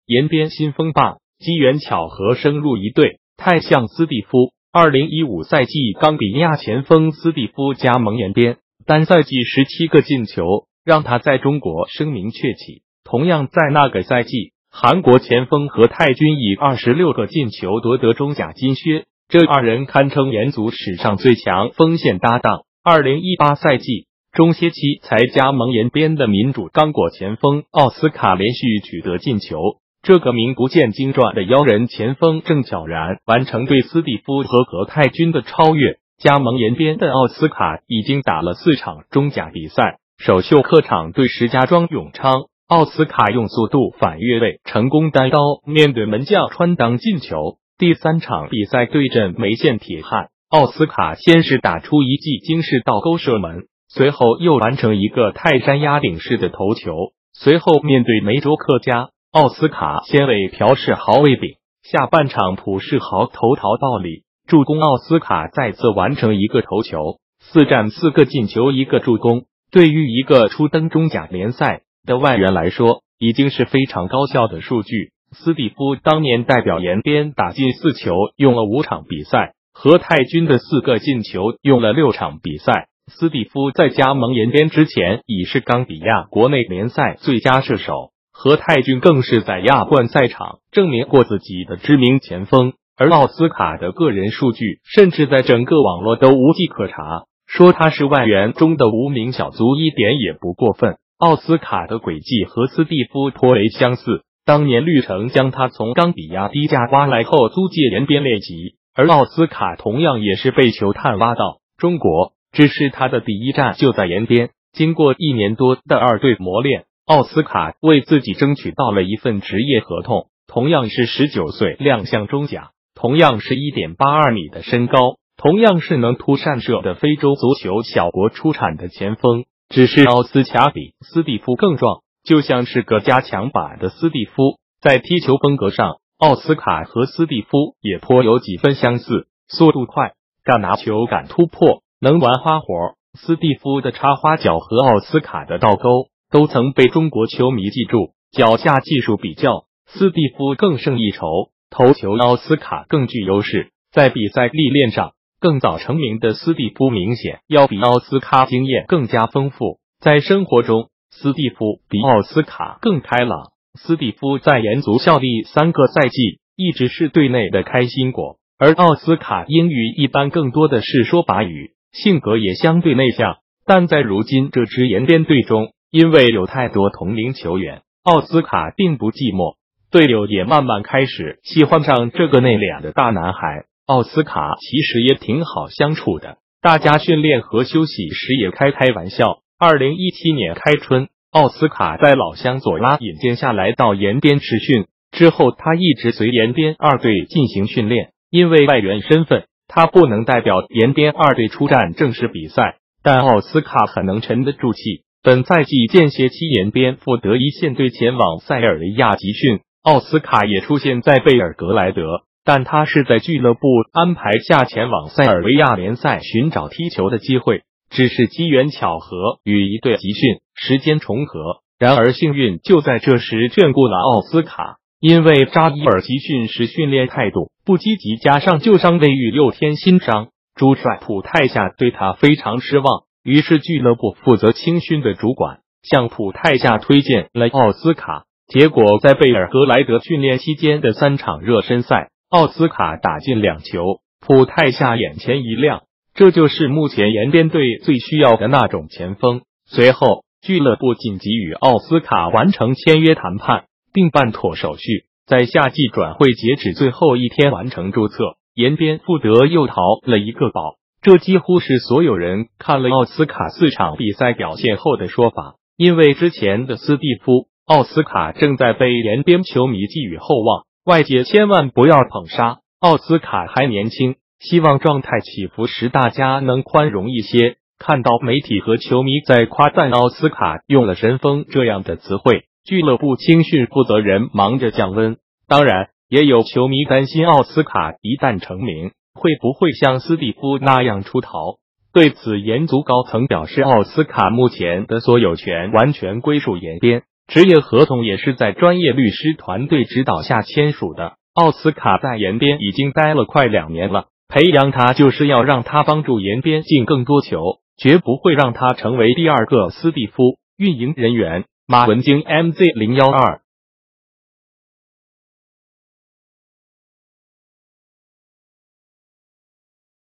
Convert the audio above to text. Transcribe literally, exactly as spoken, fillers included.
延边新风霸，机缘巧合升入一队，太像斯蒂夫。二零一五赛季，冈比亚前锋斯蒂夫加盟延边，单赛季十七个进球，让他在中国声名鹊起。同样在那个赛季，韩国前锋何泰军以二十六个进球夺得中甲金靴，这二人堪称延足史上最强锋线搭档。二零一八赛季，中歇期才加盟延边的民主刚果前锋奥斯卡连续取得进球。这个名不见经传的妖人前锋正悄然完成对斯蒂夫和何泰军的超越。加盟延边的奥斯卡已经打了四场中甲比赛，首秀客场对石家庄永昌，奥斯卡用速度反越位成功单刀面对门将穿裆进球。第三场比赛对阵梅县铁汉，奥斯卡先是打出一记惊世倒钩射门，随后又完成一个泰山压顶式的头球。随后面对梅州客家，奥斯卡先为朴世豪喂饼，下半场朴世豪头桃到里助攻，奥斯卡再次完成一个头球，四战四个进球一个助攻。对于一个初登中甲联赛的外援来说，已经是非常高效的数据。斯蒂夫当年代表延边打进四球，用了五场比赛；何泰军的四个进球用了六场比赛。斯蒂夫在加盟延边之前已是冈比亚国内联赛最佳射手，何泰军更是在亚冠赛场证明过自己的知名前锋。而奥斯卡的个人数据甚至在整个网络都无迹可查，说他是外援中的无名小卒一点也不过分。奥斯卡的轨迹和斯蒂夫颇为相似，当年绿城将他从冈比亚低价挖来后租借延边列级，而奥斯卡同样也是被球探挖到中国，只是他的第一站就在延边。经过一年多的二队磨练，奥斯卡为自己争取到了一份职业合同，同样是十九岁亮相中甲，同样是 一点八二米的身高，同样是能突善射的非洲足球小国出产的前锋，只是奥斯卡比斯蒂夫更壮，就像是个加强版的斯蒂夫。在踢球风格上，奥斯卡和斯蒂夫也颇有几分相似，速度快，敢拿球敢突破，能玩花活。斯蒂夫的插花脚和奥斯卡的倒钩都曾被中国球迷记住。脚下技术比较，斯蒂夫更胜一筹，头球奥斯卡更具优势。在比赛历练上，更早成名的斯蒂夫明显要比奥斯卡经验更加丰富。在生活中，斯蒂夫比奥斯卡更开朗。斯蒂夫在延足效力三个赛季，一直是队内的开心果，而奥斯卡英语一般更多的是说法语，性格也相对内向。但在如今这支延边队中，因为有太多同龄球员，奥斯卡并不寂寞，队友也慢慢开始喜欢上这个内敛的大男孩。奥斯卡其实也挺好相处的，大家训练和休息时也开开玩笑。二零一七年开春，奥斯卡在老乡左拉引荐下来到延边试训，之后他一直随延边二队进行训练。因为外援身份，他不能代表延边二队出战正式比赛，但奥斯卡很能沉得住气。本赛季间歇期，延边赴德一线队前往塞尔维亚集训，奥斯卡也出现在贝尔格莱德，但他是在俱乐部安排下前往塞尔维亚联赛寻找踢球的机会，只是机缘巧合与一队集训时间重合。然而幸运就在这时眷顾了奥斯卡，因为扎伊尔集训时训练态度不积极，加上旧伤未愈又添新伤，主帅普泰夏对他非常失望。于是俱乐部负责青训的主管向普泰夏推荐了奥斯卡。结果在贝尔格莱德训练期间的三场热身赛，奥斯卡打进两球，普泰夏眼前一亮，这就是目前延边队最需要的那种前锋。随后俱乐部紧急与奥斯卡完成签约谈判，并办妥手续，在夏季转会截止最后一天完成注册。延边富德又淘了一个宝，这几乎是所有人看了奥斯卡四场比赛表现后的说法。因为之前的斯蒂夫，奥斯卡正在被延边球迷寄予厚望，外界千万不要捧杀。奥斯卡还年轻，希望状态起伏时大家能宽容一些。看到媒体和球迷在夸赞奥斯卡用了神锋这样的词汇，俱乐部青训负责人忙着降温。当然，也有球迷担心奥斯卡一旦成名，会不会像斯蒂夫那样出逃。对此，延足高层表示，奥斯卡目前的所有权完全归属延边， 职业合同也是在专业律师团队指导下签署的。奥斯卡在延边已经待了快两年了，培养他就是要让他帮助延边进更多球，绝不会让他成为第二个斯蒂夫。运营人员马文京 M Z 零一二